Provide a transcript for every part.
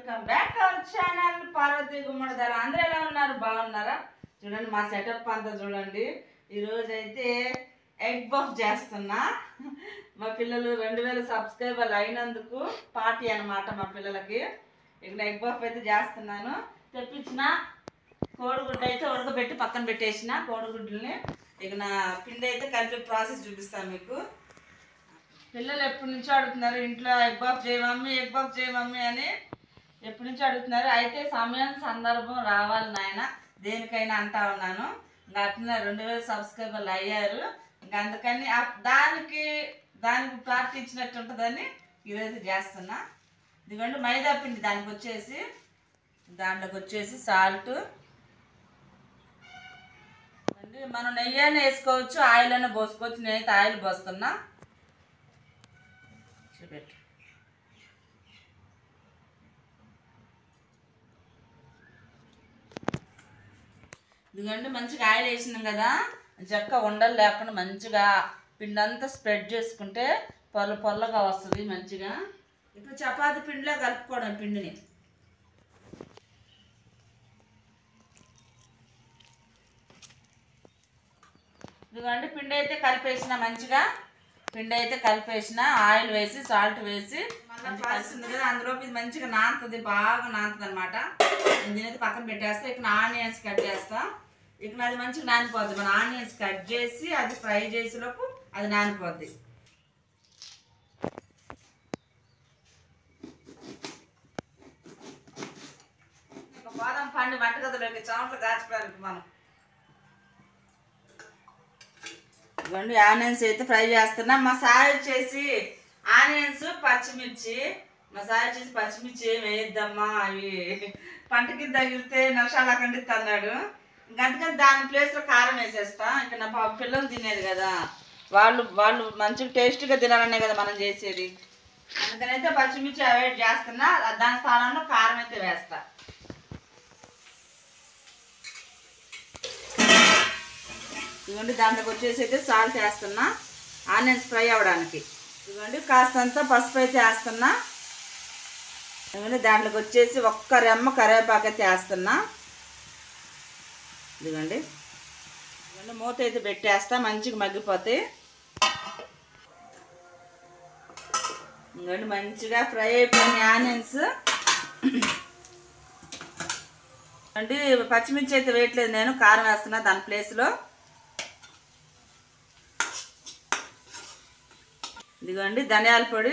Welcome back our channel Parvathi Gummadidara. అందరూ ఎలా ఉన్నారు? బాగున్నారా? చూడండి మా సెటప్ అంతా చూడండి. ఈరోజు అయితే ఎగ్ బఫ్ చేస్తున్నా. మా పిల్లలు 2000 సబ్స్క్రైబర్లు అయినందుకు పార్టీ అనమాట మా పిల్లలకి. ఇక్కడ ఎగ్ బఫ్ అయితే చేస్తున్నాను. తెప్పించిన కోడిగుడ్డు అయితే ఉడకబెట్టి పక్కన పెట్టేసిన కోడిగుడ్డుని. ఇక నా పిండి అయితే కలిపి ప్రాసెస్ చూపిస్తాను మీకు. పిల్లలు ఎప్పటి నుంచో అడుగుతున్నారు, ఇంట్లో ఎగ్ బఫ్ చేయమమ్మీ ఎగ్ బఫ్ చేయమమ్మీ అని ఎప్పటి నుంచో అడుగుతున్నారు. అయితే సమయం సందర్భం రావాలి నాయన, దేనికైనా అంటా ఉన్నాను. ఇంకా అట్లా 2000 సబ్స్క్రైబర్లు అయ్యారు. ఇంకా అందుకని దానికి పార్టీ ఇచ్చినట్టు ఉంటుందని ఈరోజు చేస్తున్నా. ఇదిగోండి మైదా పిండి, దాంట్లోకి వచ్చేసి సాల్ట్, మనం నెయ్యి అయినా వేసుకోవచ్చు, ఆయిల్ అయినా పోసుకోవచ్చు. నేనైతే ఆయిల్ పోస్తున్నా. చూపెట్టు. ఇదిగోండి మంచిగా ఆయిల్ వేసినాం కదా, చెక్క ఉండలు లేకుండా మంచిగా పిండి అంతా స్ప్రెడ్ చేసుకుంటే పొల్లగా వస్తుంది మంచిగా. ఇప్పుడు చపాతి పిండిలో కలుపుకోవడం పిండిని. ఇదిగోండి పిండి అయితే కలిపేసిన, మంచిగా పిండి అయితే కలిపేసిన. ఆయిల్ వేసి సాల్ట్ వేసి కలిసింది కదా, అందులోకి ఇది మంచిగా నానుతుంది, బాగా నానుతుంది అనమాట. దీనైతే పక్కన పెట్టేస్తా. ఇక్కడ ఆనియన్స్ కట్ చేస్తా. ఇక్కడ అది మంచిగా నానిపోద్ది. మన ఆనియన్స్ కట్ చేసి అది ఫ్రై చేసేలోపు అది నానిపోద్ది. బాదం పండు వంటగదిలోకి చెమటలు కాచిపోయారు మనం. ఇవ్వండి ఆనియన్స్ అయితే ఫ్రై చేస్తున్నా. మసాలా వచ్చేసి ఆనియన్స్ పచ్చిమిర్చి, ఏమి వేయద్దమ్మా, అవి పంటకి తగిలితే నషాలా కండిద్ది అన్నాడు. అందుకని దాని ప్లేస్లో కారం వేసేస్తా. ఇంకా నా పిల్లలు తినేది కదా, వాళ్ళు మంచిగా టేస్ట్గా తినాలనే కదా మనం చేసేది. అందుకనైతే పచ్చిమిర్చి అవాయిడ్ చేస్తున్నా. దాని స్థానంలో కారం అయితే వేస్తా. ఇదిగోండి దాంట్లోకి వచ్చేసి అయితే సాల్ట్ వేస్తున్నా ఆనియన్స్ ఫ్రై అవ్వడానికి. ఇదిగోండి కాస్తంత పసుపు అయితే వేస్తున్నా. ఇదిగోండి దాంట్లోకి వచ్చేసి ఒక్క రెమ్మ కరివేపాకు అయితే వేస్తున్నా. ఇదిగోండి మూత అయితే పెట్టేస్తా, మంచిగా మగ్గిపోతాయి. ఇదిగోండి మంచిగా ఫ్రై అయిపోయిన ఆనియన్స్. అంటే పచ్చిమిర్చి అయితే వేయట్లేదు నేను, కారం వేస్తున్నా దాని ప్లేస్లో. ఇదిగోండి ధనియాల పొడి,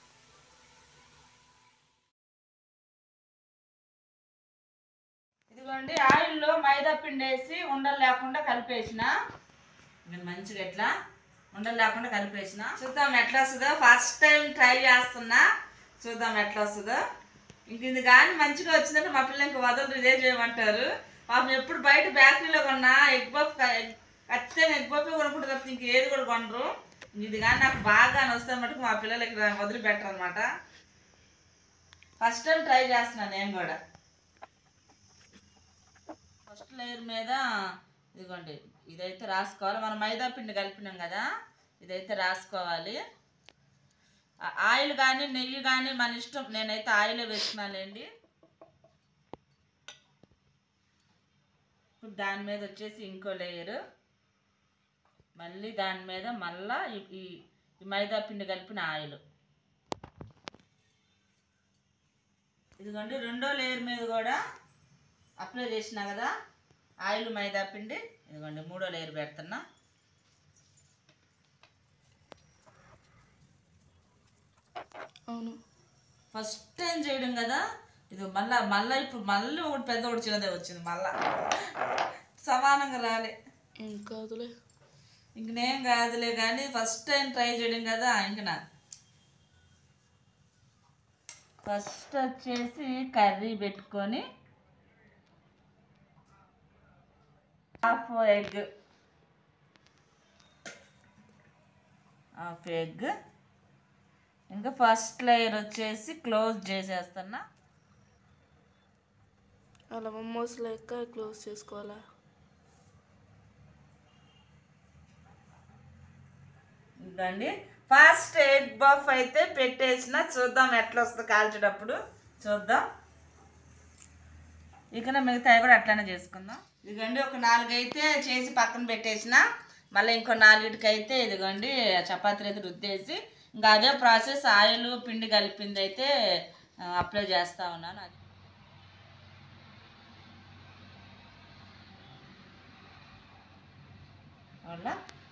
ఇదిగోండి ఆయిల్లో మైదా పిండి వేసి ఉండలు లేకుండా కలిపేసిన. మంచిగా ఎట్లా ఉండలు లేకుండా కలిపేసిన. చూద్దాం ఎట్లా వస్తుందో. ఫస్ట్ టైం ట్రై చేస్తున్నా, చూద్దాం ఎట్లా వస్తుందో. ఇంక ఇది కానీ మంచిగా వచ్చిందంటే మా పిల్లలు ఇంకా వదలరు, ఇదే చేయమంటారు. పాపం ఎప్పుడు బయట బేకరీలో కొన్నా ఎగ్ బఫ్ ఖచ్చితంగా ఎగ్ బఫ్ కొనుక్కుంటారు తప్ప ఇంక ఏది కూడా కొనరు. ఇది కానీ నాకు బాగా వస్తాయి మటుకు మా పిల్లలకి వదిలిపెట్టరు అనమాట. ఫస్ట్ టైం ట్రై చేస్తున్నాను నేను కూడా. ఫస్ట్ లేయర్ మీద ఇదిగోండి ఇదైతే రాసుకోవాలి. మనం మైదా పిండి కలిపినాం కదా, ఇదైతే రాసుకోవాలి. ఆయిల్ కానీ నెయ్యి కానీ మన ఇష్టం. నేనైతే ఆయిల్ వేసుకున్నానండి. ఇప్పుడు దాని మీద వచ్చేసి ఇంకో లేయరు, మళ్ళీ దాని మీద మళ్ళా ఈ మైదా పిండి కలిపిన ఆయిల్. ఇదిగోండి రెండో లేయర్ మీద కూడా అప్లై చేసినా కదా ఆయిల్ మైదా పిండి. ఇదిగోండి మూడో లేయర్ పెడుతున్నా. అవును ఫస్ట్ టైం చేయడం కదా ఇది. మళ్ళీ ఇప్పుడు మళ్ళీ ఒకటి పెద్ద ఒకటి చిన్నదే వచ్చింది, మళ్ళా సమానంగా రాలే. ఇంకనేం కాదులే కానీ ఫస్ట్ టైం ట్రై చేయడం కదా. ఇంక నాకు ఫస్ట్ వచ్చేసి కర్రీ పెట్టుకొని హాఫ్ ఎగ్ ఇంకా ఫస్ట్ లేయర్ వచ్చేసి క్లోజ్ చేసేస్తున్నా. అలా మమ్మోస్ లెక్క క్లోజ్ చేసుకోవాలా? ఇదండి ఫస్ట్ ఎగ్ బఫ్ అయితే పెట్టేసిన. చూద్దాం ఎట్లా వస్తుందో కాల్చేటప్పుడు చూద్దాం. ఇక మిగతాయి కూడా అట్లానే చేసుకుందాం. ఇదిగోండి ఒక 4 అయితే చేసి పక్కన పెట్టేసిన, మళ్ళీ ఇంకో 4కి అయితే ఇదిగోండి చపాతీలు అయితే రుద్దేసి ఇంకా అదే ప్రాసెస్ ఆయిల్ పిండి కలిపింది అయితే అప్లై చేస్తూ ఉన్నాను. అలా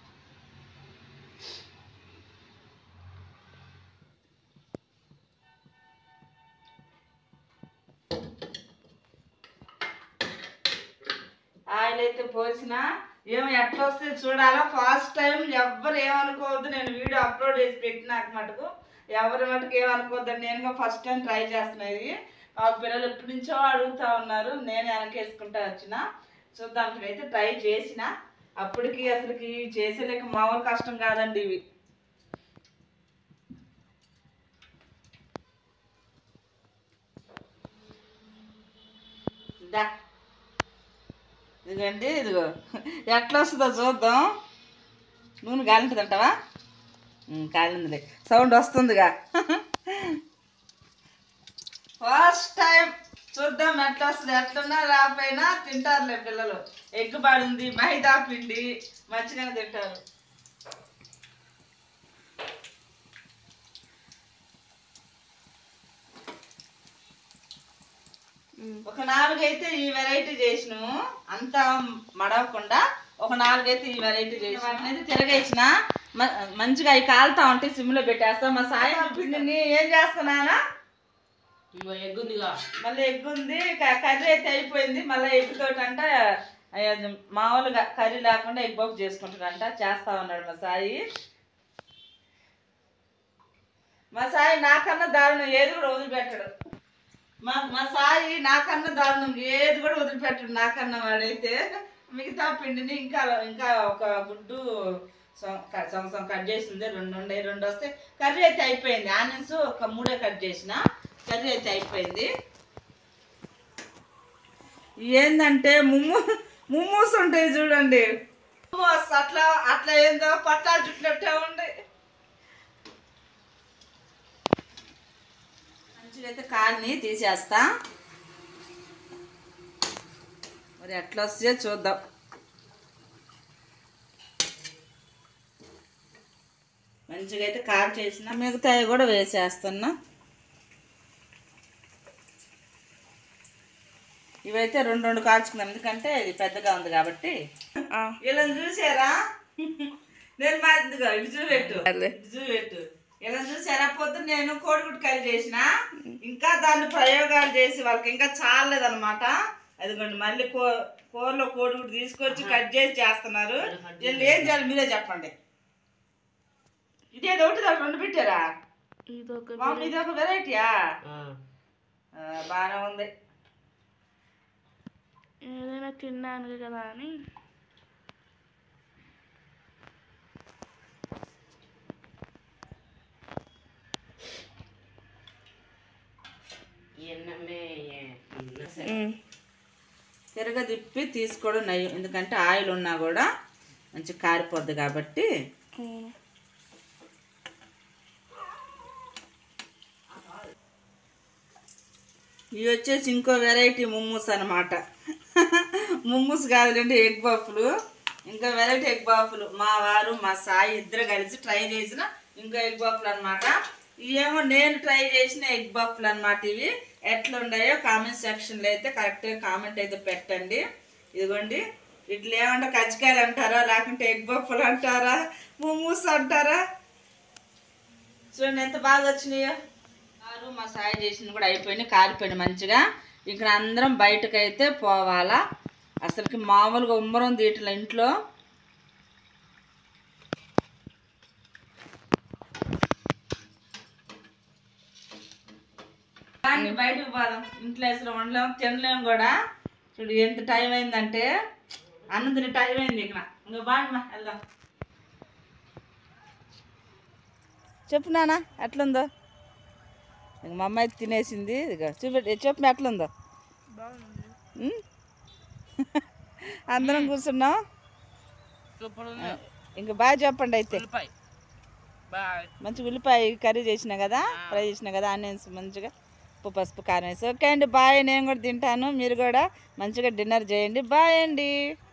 ఆయిల్ అయితే పోసిన ఏమో ఎట్లా వస్తే చూడాలా. ఫస్ట్ టైం ఎవ్వరు ఏమనుకోవద్దు, నేను వీడియో అప్లోడ్ చేసి పెట్టినాక మటుకు ఎవరి మటుకు ఏమనుకోవద్దండి. నేను ఫస్ట్ టైం ట్రై చేస్తున్నాను. ఇది మా పిల్లలు ఎప్పటి నుంచో అడుగుతూ ఉన్నారు, నేను వెనకేసుకుంటా వచ్చిన. చూద్దాం, అయితే ట్రై చేసిన. అప్పటికి అసలుకి చేసేలేక మామూలు కష్టం కాదండి ఇవి. ఇదిగండి ఇదిగో ఎట్లా వస్తుందో చూద్దాం. నూనె కాలింటుంది అంటావా? కాలిందిలే, సౌండ్ వస్తుందిగా. ఫస్ట్ టైం చూద్దాం ఎట్లా వస్తుంది. ఎట్లున్నా రాపోయినా తింటారులే పిల్లలు. ఎగ్ పడింది, మైదా పిండి, మంచిగానే తింటారు. ఒక 4 అయితే ఈ వెరైటీ చేసినాము, అంతా మడవకుండా ఒక 4 అయితే ఈ వెరైటీ చేసిన. వాటిని అయితే తిరగేసిన మంచిగా అవి కాలుతా ఉంటే సిమ్లో పెట్టేస్తా. మా సాయి పిండిని ఏం చేస్తున్నానా, మళ్ళీ ఎగ్ ఉంది, కర్రీ అయితే అయిపోయింది. మళ్ళీ ఎగ్ తోటి అంట మామూలుగా కర్రీ లేకుండా ఎగ్ పఫ్ చేసుకుంటాడంట, చేస్తా ఉన్నాడు మా సాయి. మా సాయి నాకన్నా దారుణం ఏది కూడా వదిలిపెట్టాడు. మా సాయి నాకన్నా దారుణం ఏది కూడా వదిలిపెట్టాడు. నాకన్నా వాడైతే మిగతా పిండిని ఇంకా ఒక గుడ్డు సంవత్సరం కట్ చేసింది, 2 వస్తే కర్రీ అయితే అయిపోయింది. ఆనియన్స్ ఒక 3 కట్ చేసిన, కర్రీ అయితే అయిపోయింది. ఏంటంటే ముమ్మూస్ ఉంటాయి చూడండి, అట్లా అట్లా ఏందో పట్టాలు చుట్టినట్టే ఉండే. మంచిగా అయితే కాల్ని తీసేస్తా, మరి ఎట్లా వస్తే చూద్దాం. మంచిగా అయితే కాల్ చేసిన, మిగతాయి కూడా వేసేస్తున్నా. ఇవైతే 2 కాల్చుకున్నాం, ఎందుకంటే ఇది పెద్దగా ఉంది కాబట్టి. ఇలా చూసారా, నేను మా ఇటు చూపెట్టు ఇలా చూసారా. పొద్దున్న నేను కోడిగుడ్డు కర్రీ చేసిన, ఇంకా దాన్ని ప్రయోగాలు చేసి వాళ్ళకి ఇంకా చాలేదన్నమాట. అదిగోండి మళ్ళీ కూరలో కోడిగుడ్డు తీసుకొచ్చి కట్ చేసి చేస్తున్నారు. వీళ్ళు ఏం చేయాలి మీరే చెప్పండి. ఇదేదో ఒకటి 2 పెట్టారా? ఇది ఒక వెరైటీయా? బాగానే ఉంది. ఏదైనా తిన్నాను కదా అని. తిరగదిప్పి తీసుకోవడం నయం, ఎందుకంటే ఆయిల్ ఉన్నా కూడా మంచి కారిపోద్ది కాబట్టి. ఇవి వచ్చేసి ఇంకో వెరైటీ ముమ్మూస్ అనమాట. ముమ్మూస్ కాదులేండి, ఎగ్ పఫ్లు. ఇంకా వెరైటీ ఎగ్ పఫ్లు మా వారు మా సాయి ఇద్దరు కలిసి ట్రై చేసిన ఇంకో ఎగ్ పఫ్లు అనమాట. ఇవేమో నేను ట్రై చేసిన ఎగ్ పఫ్లు అనమాట. ఇవి ఎట్లా ఉన్నాయో కామెంట్ సెక్షన్లో అయితే కరెక్ట్గా కామెంట్ అయితే పెట్టండి. ఇదిగోండి ఇట్లా ఏమంటే కజ్జికాయలు అంటారా, లేకుంటే ఎగ్ పఫ్లు అంటారా, ముమ్మూస్ అంటారా, చూడండి ఎంత బాగా వచ్చినాయో. మా సాయి చేసింది కూడా అయిపోయింది, కాలిపోయింది మంచిగా. ఇక్కడ అందరం బయటకైతే పోవాలా. అసలుకి మామూలుగా ఉమ్మరం తీయట్లే ఇంట్లో. కానీ బయటకు పోదాం, ఇంట్లో అసలు వండలేము తినలేము కూడా. చూడు ఎంత టైం అయిందంటే, అన్నం తినే టైం అయింది. ఇక్కడ ఇంకా బాగా వెళ్దాం. చెప్పు నాన్న ఎట్లుందో. ఇంక మా అమ్మాయి తినేసింది. ఇక చెప్పు ఎట్లుందో. అందరం కూర్చున్నాం. ఇంక బాగా చెప్పండి అయితే. మంచి ఉల్లిపాయ కర్రీ చేసినా కదా, ఫ్రై చేసినా కదా, ఆనియన్స్ మంచిగా ఉప్పు పసుపు కారం వేసి. ఓకే అండి, బాయ్. నేను కూడా తింటాను, మీరు కూడా మంచిగా డిన్నర్ చేయండి. బాయ్ అండి.